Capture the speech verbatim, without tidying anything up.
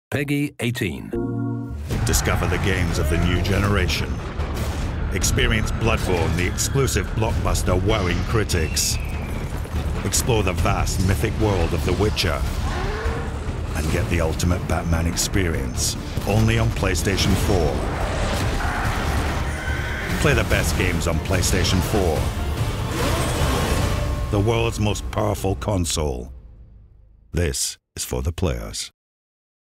Peggy eighteen. Discover the games of the new generation. Experience Bloodborne, the exclusive blockbuster wowing critics. Explore the vast mythic world of The Witcher. And get the ultimate Batman experience, only on PlayStation four. Play the best games on PlayStation four. The world's most powerful console. This is for the players.